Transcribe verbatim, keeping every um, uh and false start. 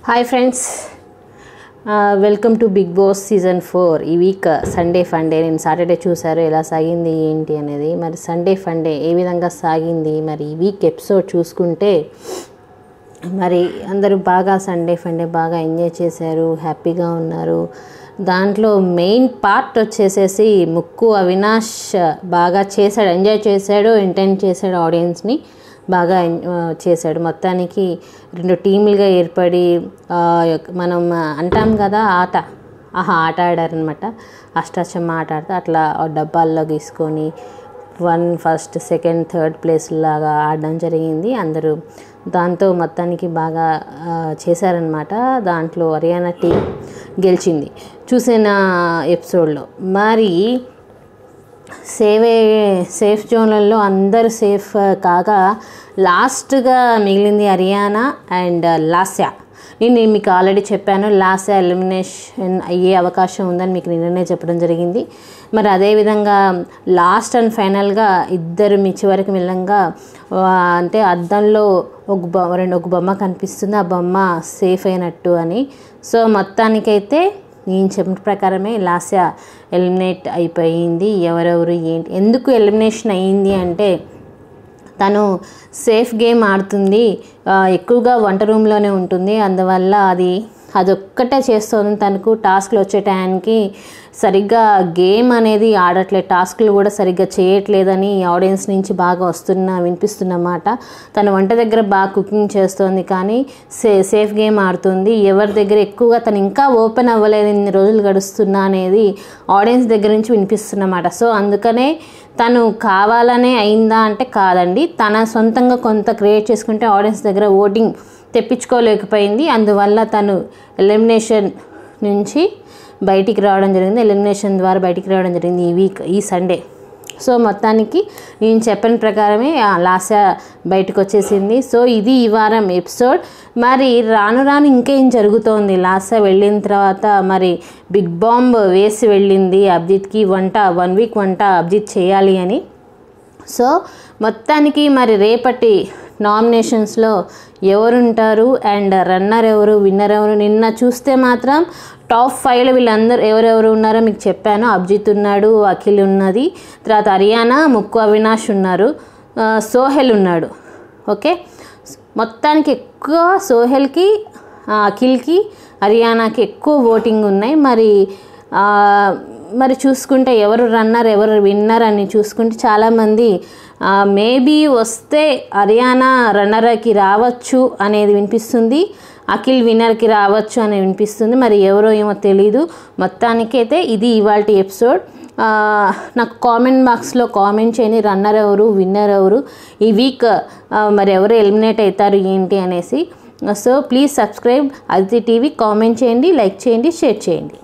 Hi friends, welcome to Bigg Boss season four. ఈ week Sunday Funday నేను Saturday చూసారు ఎలా సాగింది ఏంటి అనేది. మరి సండే ఫండే ఏ విధంగా సాగింది, మరి ఈ వీక్ ఎపిసోడ్ చూసుకుంటే మరి అందరూ బాగా సండే ఫండే బాగా ఎంజాయ్ చేశారు, హ్యాపీగా ఉన్నారు. దాంట్లో మెయిన్ పార్ట్ వచ్చేసేసి ముక్కు అవినాష్ బాగా చేశాడు, ఎంజాయ్ చేశాడు, ఎంటర్టైన్ చేశాడు, ఆడియన్స్ని బాగా చేశాడు. మొత్తానికి రెండు టీములుగా ఏర్పడి మనం అంటాం కదా ఆట, ఆహా ఆట ఆడారనమాట. అష్టాచమ్మ ఆట ఆడితే అట్లా డబ్బాల్లో తీసుకొని one first second third place లాగా ఆడడం జరిగింది అందరూ. దాంతో మొత్తానికి బాగా చేశారనమాట. దాంట్లో హర్యానా టీం గెలిచింది చూసిన ఎపిసోడ్లో. మరి సేవే సేఫ్ జోన్లలో అందరూ సేఫ్ కాగా లాస్ట్గా మిగిలింది హర్యానా అండ్ లాస్యా. నేను మీకు ఆల్రెడీ చెప్పాను లాస్యా ఎలిమినేషన్ అయ్యే అవకాశం ఉందని మీకు నిన్ననే చెప్పడం జరిగింది. మరి అదేవిధంగా లాస్ట్ అండ్ ఫైనల్గా ఇద్దరు మీ చివరికి మిల్లంగా అంటే అద్దంలో ఒక బొమ్మ రెండు ఒక బొమ్మ కనిపిస్తుంది, ఆ బొమ్మ సేఫ్ అయినట్టు అని. సో మొత్తానికైతే నేను చెప్పిన ప్రకారమే లాస్యా ఎలిమినేట్ అయిపోయింది. ఎవరెవరు ఏంటి ఎందుకు ఎలిమినేషన్ అయ్యింది అంటే తను సేఫ్ గేమ్ ఆడుతుంది, ఎక్కువగా వంట రూమ్లోనే ఉంటుంది, అందువల్ల అది అదొక్కటే చేస్తుంది. తనకు టాస్క్లు వచ్చే టైంకి సరిగ్గా గేమ్ అనేది ఆడట్లేదు, టాస్క్లు కూడా సరిగ్గా చేయట్లేదని ఆడియన్స్ నుంచి బాగా వస్తున్న వినిపిస్తున్నమాట. తను వంట దగ్గర బాగా కుకింగ్ చేస్తుంది కానీ సే సేఫ్ గేమ్ ఆడుతుంది. ఎవరి దగ్గర ఎక్కువగా తను ఇంకా ఓపెన్ అవ్వలేదు, ఇన్ని రోజులు గడుస్తున్నా అనేది ఆడియన్స్ దగ్గర నుంచి వినిపిస్తున్నమాట. సో అందుకనే తను కావాలనే అయిందా అంటే కాదండి, తన సొంతంగా కొంత క్రియేట్ చేసుకుంటే ఆడియన్స్ దగ్గర ఓటింగ్ తెప్పించుకోలేకపోయింది. అందువల్ల తను ఎలిమినేషన్ నుంచి బయటికి రావడం జరిగింది, ఎలిమినేషన్ ద్వారా బయటికి రావడం జరిగింది ఈ వీక్ ఈ సండే. సో మొత్తానికి నేను చెప్పిన ప్రకారమే లాస్యా బయటకు వచ్చేసింది. సో ఇది ఈ వారం ఎపిసోడ్. మరి రాను రాను ఇంకేం జరుగుతోంది. లాస్యా వెళ్ళిన తర్వాత మరి బిగ్ బాంబ్ వేసి వెళ్ళింది అభిజిత్కి, వంట వన్ వీక్ వంట అభిజిత్ చేయాలి అని. సో మొత్తానికి మరి రేపటి నామినేషన్స్లో ఎవరుంటారు అండ్ రన్నర్ ఎవరు, విన్నర్ ఎవరు, నిన్న చూస్తే మాత్రం టాప్ ఫైవ్లో వీళ్ళందరూ ఎవరెవరు ఉన్నారో మీకు చెప్పాను. అభిజిత్ ఉన్నాడు, అఖిల్ ఉన్నది, తర్వాత హర్యానా, ముక్కు అవినాష్ ఉన్నారు, సోహెల్ ఉన్నాడు. ఓకే, మొత్తానికి ఎక్కువ సోహెల్కి, అఖిల్కి, హర్యానాకి ఎక్కువ ఓటింగ్ ఉన్నాయి. మరి మరి చూసుకుంటే ఎవరు రన్నర్ ఎవరు విన్నర్ అని చూసుకుంటే చాలామంది మేబీ వస్తే హర్యానా రన్నర్కి రావచ్చు అనేది వినిపిస్తుంది, అఖిల్ విన్నర్కి రావచ్చు అని వినిపిస్తుంది. మరి ఎవరో ఏమో తెలీదు. మొత్తానికైతే ఇది ఇవాల్టి ఎపిసోడ్. నాకు కామెంట్ బాక్స్లో కామెంట్ చేయండి రన్నర్ ఎవరు, విన్నర్ ఎవరు, ఈ వీక్ మరి ఎవరు ఎలిమినేట్ అవుతారు ఏంటి అనేసి. So please subscribe Aditi TV. Comment చేయండి, లైక్ చేయండి, షేర్ చేయండి.